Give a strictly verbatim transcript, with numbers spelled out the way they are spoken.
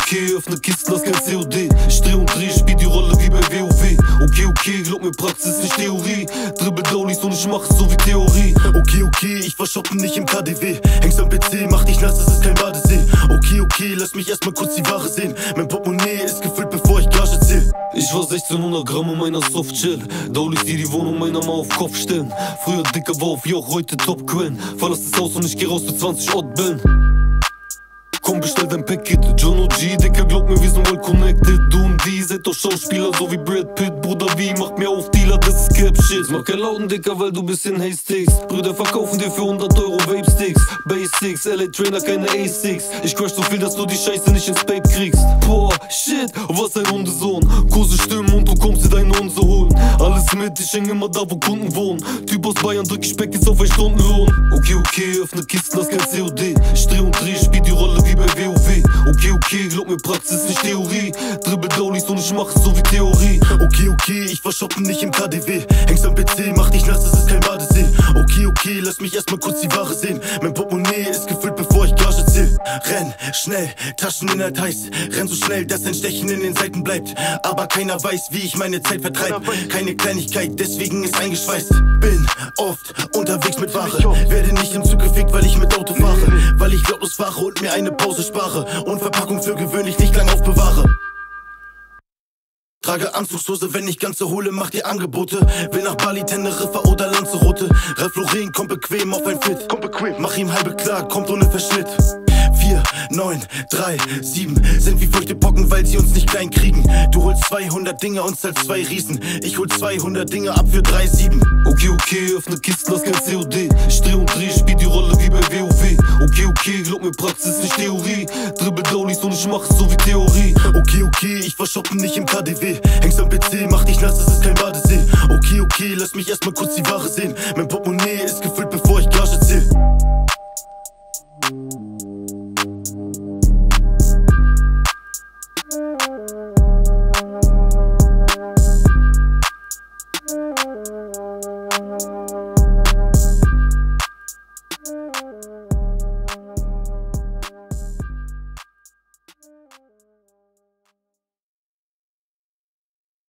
okay, öffne Kisten, das kein C O D. Ich dreh und dreh, spiel die Rolle wie bei W O W. Okay, okay, glaub mir, Praxis, nicht Theorie. Dribbel Dowlies und ich mach es so wie Theorie. Okay, okay, ich war shoppen, nicht im K D W. Hängst am P C, mach dich nass, das ist kein Badesee. Okay, okay, lass mich erstmal kurz die Ware sehen. Mein Portemonnaie ist gefüllt, bevor ich Gage zähl. Ich war sechzehnhundert Gramm in meiner Softshell. Dowlies, die die Wohnung meiner Mal auf Kopf stellen. Früher dicker war auf Joch, heute Top Quen. Verlass das Haus und ich geh raus für zwanzig Ort bin. Komm, bestell dein Paket, John O G, Dicker, glaub mir, wir sind well connected. Du und die seid doch Schauspieler, so wie Brad Pitt. Bruder, wie, macht mir auf Dealer, das ist Cap-Shit. Mach kein Lauten, Dicker, weil du bisschen Hastings. Brüder verkaufen dir für hundert Euro Vape-Sticks. Basics, L A Trainer, keine A sechs. Ich crash so viel, dass du die Scheiße nicht ins Babe kriegst. Boah, shit, was ein Hundesohn. Kurse stimmen und du kommst dir deine Hunde holen. Alles mit, ich häng immer da, wo Kunden wohnen. Typ aus Bayern, drück ich Speck jetzt auf ein Stundenlohn. Okay, okay, öffne Kisten, das kein C O D. Ich dreh und dreh, spiel die Rolle wie bei W O W. Okay, okay, glaub mir, Praxis, nicht Theorie. Dribbel Dowlies und ich mach es so wie Theorie. Okay, okay, ich war shoppen, nicht im K D W. Hängst am P C, mach dich nass, das ist kein Badesee. Okay, okay, lass mich erstmal kurz die Ware sehen. Mein Portemonnaie ist gefüllt, bevor ich Gage zähl. Renn, schnell, Tascheninhalt heiß. Renn so schnell, dass ein Stechen in den Seiten bleibt. Aber keiner weiß, wie ich meine Zeit vertreibe. Keine Kleinigkeit, deswegen ist eingeschweißt. Bin oft unterwegs mit Ware. Werde nicht im Zug gefickt, weil ich mit Auto fahre. Weil ich lautlos fahre und mir eine Pause spare. Und Verpackung für gewöhnlich nicht lang aufbewahre. Trage Anzugshose, wenn ich ganze hole, mach dir Angebote. Will nach Bali, Teneriffa oder Lanzarote. Ralph Lauren kommt bequem auf ein Fit. Kommt bequem. Mach ihm halbe klar, kommt ohne Verschnitt. Vier, neun, drei, sieben sind wie feuchte Pocken, weil sie uns nicht klein kriegen. Du holst zweihundert Dinge und zahlst zwei Riesen. Ich hol zweihundert Dinge ab für drei sieben. Okay, okay, öffne Kisten, das kein C O D. Ich dreh und dreh, spiel die Rolle wie bei W O W. Okay, okay, glaub mir, Praxis, nicht Theorie. Dribbel Dowlies und ich mach es so wie Theorie. Okay, okay, ich war shoppen, nicht im K D W. Hängst am P C, mach dich nass, das ist kein Badesee. Okay, okay, lass mich erstmal kurz die Ware sehen. Mein Portemonnaie ist gefüllt, bevor